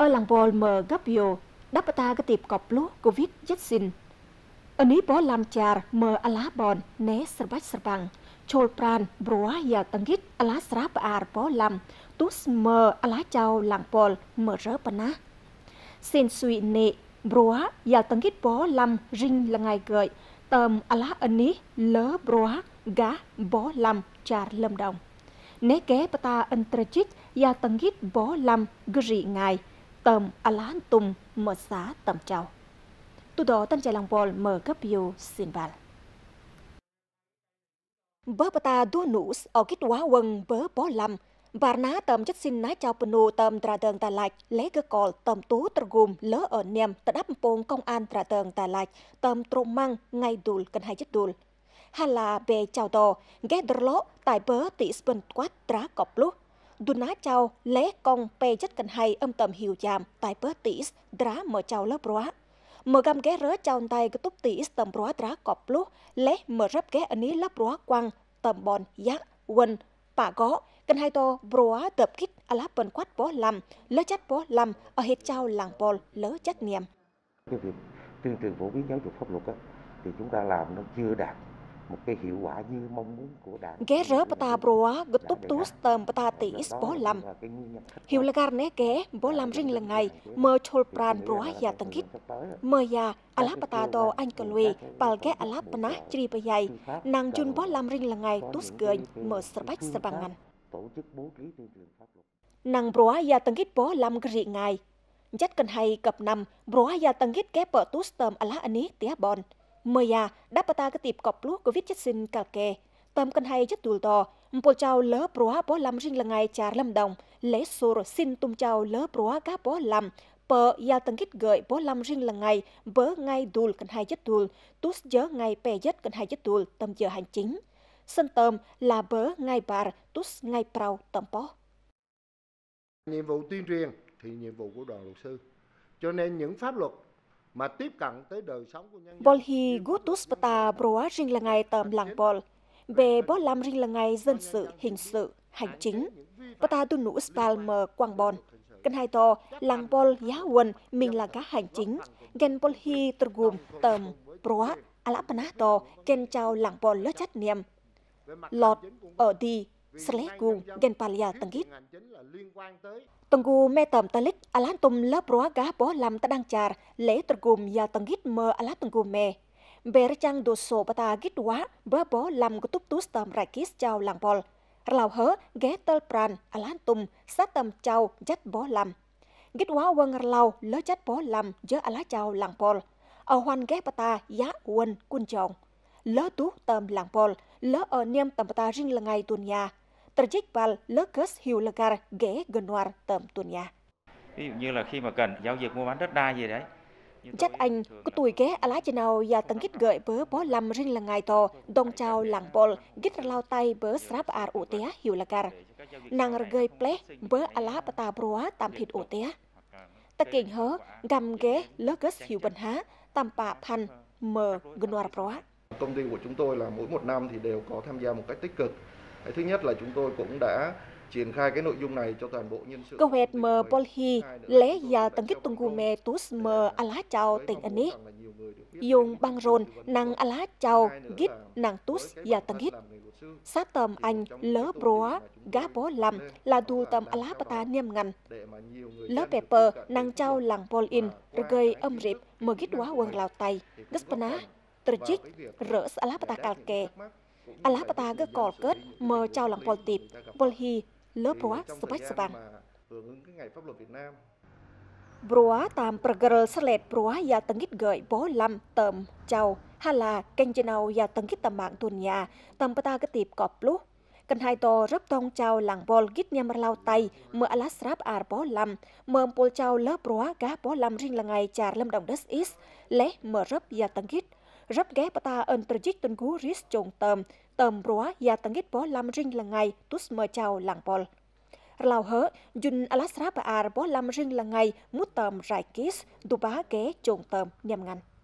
Ở làng bol mờ gấp yo, đáp ta cái tiệp cọp lúa Covid Jetsin. Ở ní bó làm char mờ alá bòn né sờ bằng, chôl pran broa ya tangit alá srap ar bó làm, tus mờ alá chào làng bol mờ rỡ pana. Xin suy nệ broa ya tangit bó làm rinh là ngày gợi, tầm alá ấn ní lỡ broa gá bó làm char lâm đồng. Né kế bata ân trachit ya tangit bó làm gri ngài, tầm alá tum mờ xá tầm chào. Tu đó tân chạy làng bol mờ cấp yêu xin vào. Bớ bata đua nούς ở kít quá quần bớ bó làm. Bà ná tầm chất xin ná chào penu tầm tra đơn tà lạch lấy cơ col tầm tú trà gùm lỡ ở niềm tà đắp bông công an tra đơn tà lạch tầm trông măng ngay đùl cần hai chất đùl. Hà là bề chào tò ghé đờ lỗ tại bớ tỷ spân quát trá cọp lúc. Đù ná chào lấy công bề chất cần hai âm tầm hiểu chàm tại bớ tỷ trá mở chào lớp róa. Mở găm ghé rớ chào tay cái túc tỷ tầm róa trá cọp lúc lấy mở rấp ghé ấn ý lớp róa quăng tầm bòn giác quần bà gó cần hai to broa tập kít alá bần quát bó làm lỡ chất bó làm ở hết trao làng bol lỡ chất niềm. Cái việc tuyên truyền phổ biến giáo dục pháp luật á, thì chúng ta làm nó chưa đạt một cái hiệu quả như mong muốn của đảng. Ghé rớ bata broa gật túc tú tầm bata tỷ bó làm hiệu là gar né ghé bó làm rinh là ngày mơ chôl pran broa ya tầng kít mơ ya alá bata do anh cờ lùi bal ghé alá pana chri bày dày nàng chun bó làm rinh là ngày tú cười mơ sờ bách sờ bằng ngăn. Nàng broa ya tầng kít bó làm gri ngài chất cần hay cập nằm broa ya tầng kít ghé bờ tú tầm alá ani tía bon mơ ya đáp bata cái tiệp cọp lúa Covid chất xin cà kè tầm cần hay chất đùl to một chào lỡ broa bó làm rinh là ngày chả lâm đồng lấy sổ xin tung chào lỡ broa cá bó làm pờ ya tầng kít gợi bó làm rinh là ngày bớ ngay đùl cần hay chất đùl tút nhớ ngày pè chất cần hay chất đùl tầm giờ hành chính sân tầm là bớ ngay bar tút ngay prau tầm bó. Nhiệm vụ tuyên truyền thì nhiệm vụ của đoàn luật sư, cho nên những pháp luật mà tiếp cận tới đời sống của nhân dân. Bol hi gutus bata broa rinh là ngày tầm làng bol về bó làm rinh là ngày dân sự hình sự hành chính bata tu nụ spal mờ quang bon cần hai to làng bol giá quần mình là cá hành chính gen bol hi tergum tầm broa alapana to ken chào làng bol lỡ chất niệm lọt ở đi Slegum gen palia tangit tunggu me tầm talik alan tum lớp broa gá bó làm ta đang char lễ tergum ya tangit mờ alat tunggu me berchang doso bata git wa bơ bó làm của túc tút tầm rakis chào làng bol lao hớ ghé tơ pran alan tum sát tầm chào chất bó làm git wa wang lao lỡ chất bó làm dơ ala chào làng bol ở hoan ghé bata giá quân quân chồng lỡ tú tầm làng bol lỡ ở niêm tầm bata rinh là ngày tuần nhà trajik bal lỡ cus hiu lagar ghé genoir tầm tuần nhà. Ví dụ như là khi mà cần giao dịch mua bán đất đai gì đấy. Chắc anh có tuổi ghé alá chân nào và tầng kít gợi bớ bó làm rinh là ngày to đông chào làng bol gít lao tay bớ srap ar ổ té hiu lagar nàng gơi ple bớ alá bata broa tam thịt ổ té ta kinh hớ găm ghé lỡ cus hiu bần há tam pạ pan mờ genoir broa. Công ty của chúng tôi là mỗi một năm thì đều có tham gia một cách tích cực. Thứ nhất là chúng tôi cũng đã triển khai cái nội dung này cho toàn bộ nhân sự. Câu hẹt mờ Polhi lẽ và tầng kích tung gume tus mờ alá chào tỉnh anh dùng băng rôn năng alá chào gít năng tus và tầng kích sát tầm anh lỡ broa gá bó làm là đu tầm alá bata niêm ngăn lỡ pepper năng chào làng pol in rồi gây âm rịp mờ gít quá quần lào tay gaspana trjik rỡ alá bata kalke alá bata gỡ cỏ kết mờ chào làng pol tịp Polhi lỡ broa sbach sbang broa tam perger slet broa ya tengit gợi bó lam tầm chào hala kenjenau ya tengit tầm mạng tuần nhà tầm bata cái tiệp cọp lúc cần hai to rấp tông chào làng bol gít nhằm lao tay mờ alasrap ar bó lam mờ pol chào lỡ broa cá bó lam rinh là ngày char lâm đồng đất is lẽ mờ rấp ya tengit rấp ghé bata ân trjik tuần cú ris trùng tầm broa ya tengit bó lam rinh là ngày tus mờ chào làng bol lao hớ jun alasrap ar bó lam rinh là ngày mút tầm rải kis du bá ghé trùng tầm nhằm ngăn.